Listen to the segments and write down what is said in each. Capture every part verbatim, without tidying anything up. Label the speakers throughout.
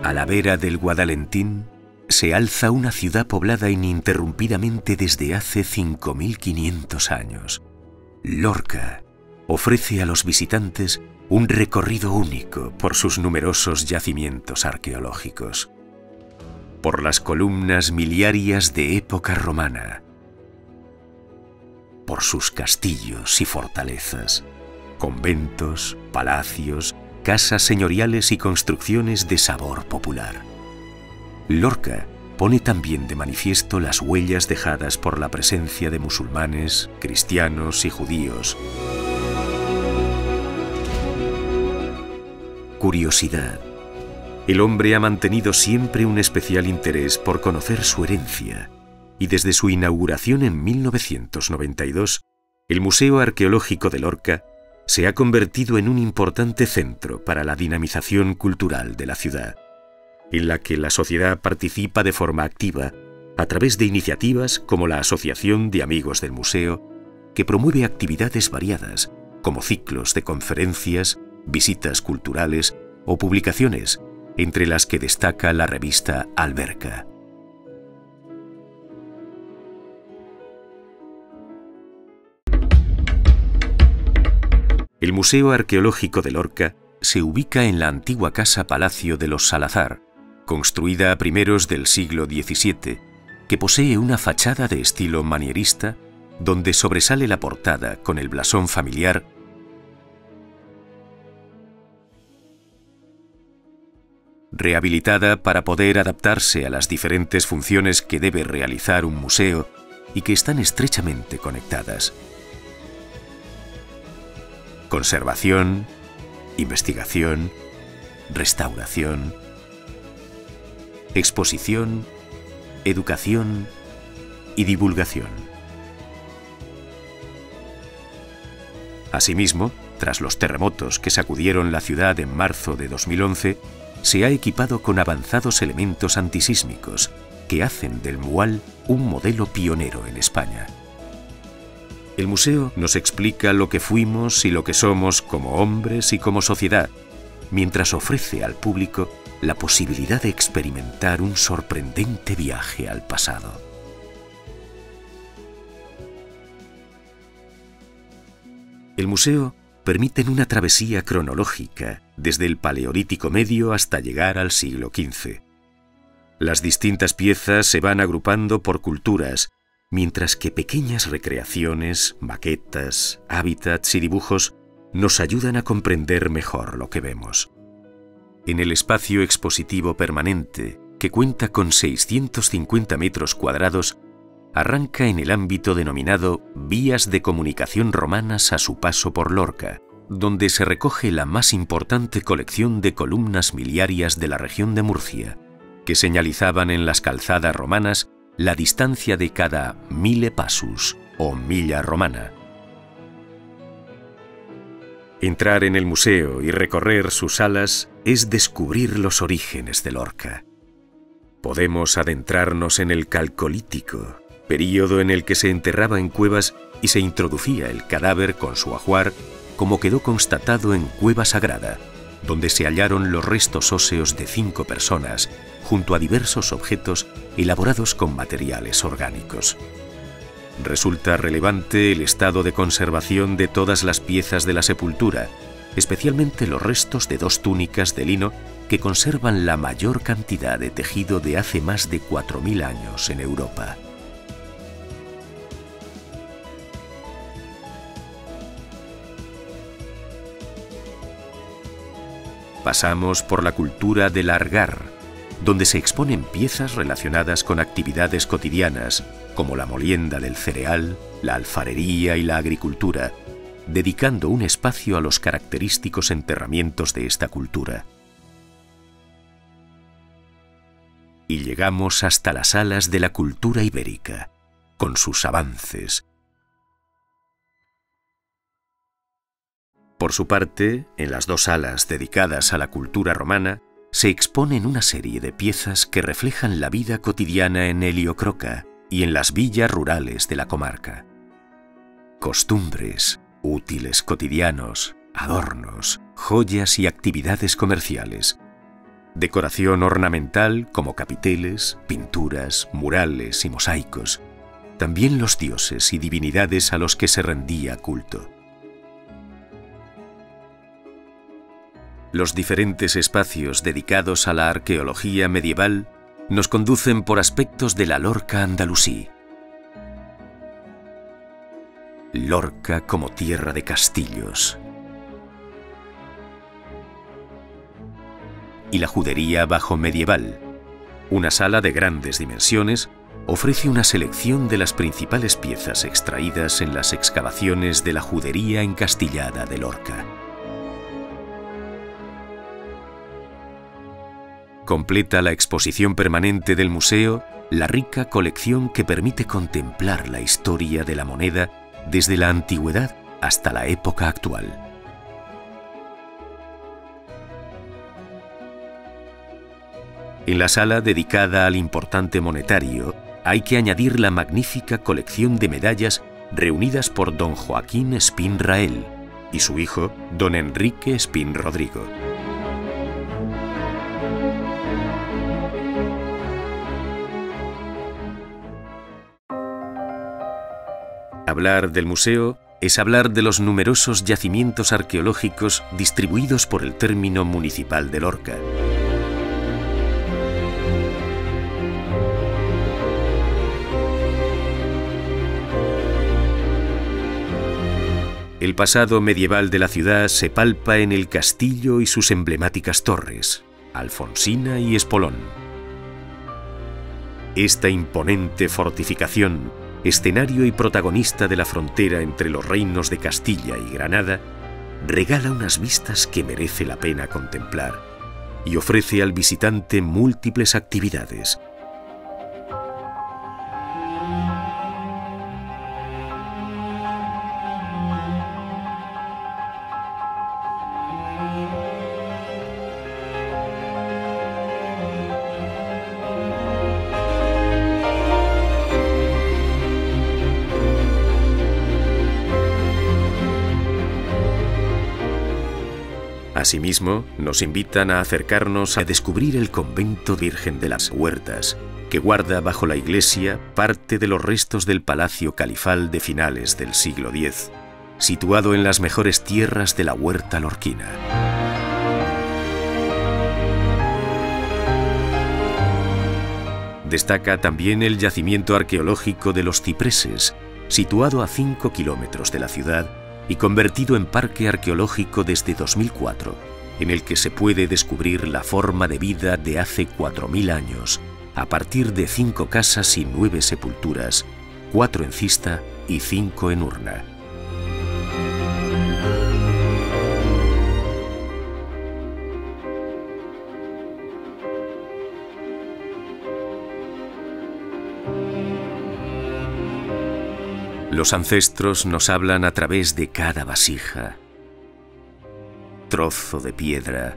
Speaker 1: A la vera del Guadalentín se alza una ciudad poblada ininterrumpidamente desde hace cinco mil quinientos años. Lorca ofrece a los visitantes un recorrido único por sus numerosos yacimientos arqueológicos, por las columnas miliarias de época romana, por sus castillos y fortalezas, conventos, palacios, casas señoriales y construcciones de sabor popular. Lorca pone también de manifiesto las huellas dejadas por la presencia de musulmanes, cristianos y judíos. Curiosidad. El hombre ha mantenido siempre un especial interés por conocer su herencia, y desde su inauguración en mil novecientos noventa y dos, el Museo Arqueológico de Lorca se ha convertido en un importante centro para la dinamización cultural de la ciudad, en la que la sociedad participa de forma activa a través de iniciativas como la Asociación de Amigos del Museo, que promueve actividades variadas, como ciclos de conferencias, visitas culturales o publicaciones, entre las que destaca la revista Alberca. El Museo Arqueológico de Lorca se ubica en la antigua casa-palacio de los Salazar, construida a primeros del siglo diecisiete, que posee una fachada de estilo manierista, donde sobresale la portada con el blasón familiar rehabilitada para poder adaptarse a las diferentes funciones que debe realizar un museo y que están estrechamente conectadas: conservación, investigación, restauración, exposición, educación y divulgación. Asimismo, tras los terremotos que sacudieron la ciudad en marzo de dos mil once, se ha equipado con avanzados elementos antisísmicos que hacen del MUAL un modelo pionero en España. El museo nos explica lo que fuimos y lo que somos como hombres y como sociedad, mientras ofrece al público la posibilidad de experimentar un sorprendente viaje al pasado. El museo permite una travesía cronológica desde el Paleolítico Medio hasta llegar al siglo quince. Las distintas piezas se van agrupando por culturas, mientras que pequeñas recreaciones, maquetas, hábitats y dibujos nos ayudan a comprender mejor lo que vemos. En el espacio expositivo permanente, que cuenta con seiscientos cincuenta metros cuadrados, arranca en el ámbito denominado Vías de Comunicación Romanas a su paso por Lorca, donde se recoge la más importante colección de columnas miliarias de la región de Murcia, que señalizaban en las calzadas romanas la distancia de cada mille passus, o milla romana. Entrar en el museo y recorrer sus salas es descubrir los orígenes de Lorca. Podemos adentrarnos en el Calcolítico, período en el que se enterraba en cuevas y se introducía el cadáver con su ajuar, como quedó constatado en Cueva Sagrada, donde se hallaron los restos óseos de cinco personas, junto a diversos objetos elaborados con materiales orgánicos. Resulta relevante el estado de conservación de todas las piezas de la sepultura, especialmente los restos de dos túnicas de lino que conservan la mayor cantidad de tejido de hace más de cuatro mil años en Europa. Pasamos por la cultura del Argar, donde se exponen piezas relacionadas con actividades cotidianas, como la molienda del cereal, la alfarería y la agricultura, dedicando un espacio a los característicos enterramientos de esta cultura. Y llegamos hasta las salas de la cultura ibérica, con sus avances. Por su parte, en las dos salas dedicadas a la cultura romana, se exponen una serie de piezas que reflejan la vida cotidiana en Heliocroca y en las villas rurales de la comarca. Costumbres, útiles cotidianos, adornos, joyas y actividades comerciales. decoración ornamental como capiteles, pinturas, murales y mosaicos, también los dioses y divinidades a los que se rendía culto. Los diferentes espacios dedicados a la arqueología medieval nos conducen por aspectos de la Lorca andalusí. Lorca como tierra de castillos. Y la judería bajo medieval. Una sala de grandes dimensiones ofrece una selección de las principales piezas extraídas en las excavaciones de la judería encastillada de Lorca. Completa la exposición permanente del museo la rica colección que permite contemplar la historia de la moneda desde la antigüedad hasta la época actual. En la sala dedicada al importante monetario hay que añadir la magnífica colección de medallas reunidas por don Joaquín Espín Rael y su hijo, don Enrique Espín Rodrigo. Hablar del museo es hablar de los numerosos yacimientos arqueológicos distribuidos por el término municipal de Lorca. El pasado medieval de la ciudad se palpa en el castillo y sus emblemáticas torres, Alfonsina y Espolón. Esta imponente fortificación, escenario y protagonista de la frontera entre los reinos de Castilla y Granada, regala unas vistas que merece la pena contemplar y ofrece al visitante múltiples actividades. Asimismo, nos invitan a acercarnos a descubrir el convento Virgen de las Huertas, que guarda bajo la iglesia parte de los restos del palacio califal de finales del siglo diez, situado en las mejores tierras de la huerta lorquina. Destaca también el yacimiento arqueológico de los Cipreses, situado a cinco kilómetros de la ciudad y convertido en parque arqueológico desde dos mil cuatro, en el que se puede descubrir la forma de vida de hace cuatro mil años, a partir de cinco casas y nueve sepulturas, cuatro en cista y cinco en urna. Los ancestros nos hablan a través de cada vasija, trozo de piedra,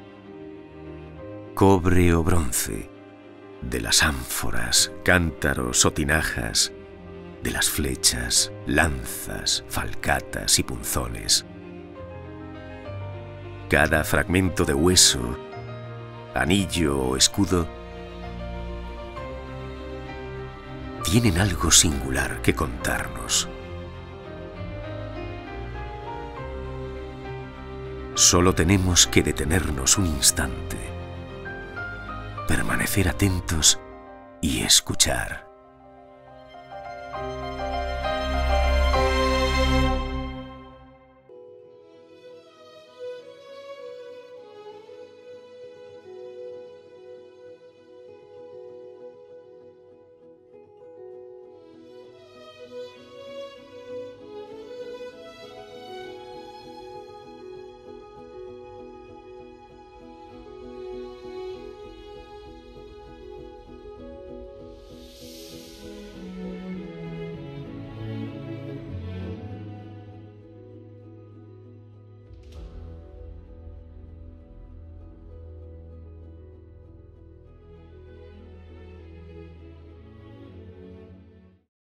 Speaker 1: cobre o bronce, de las ánforas, cántaros o tinajas, de las flechas, lanzas, falcatas y punzones. Cada fragmento de hueso, anillo o escudo tienen algo singular que contarnos. Solo tenemos que detenernos un instante, permanecer atentos y escuchar.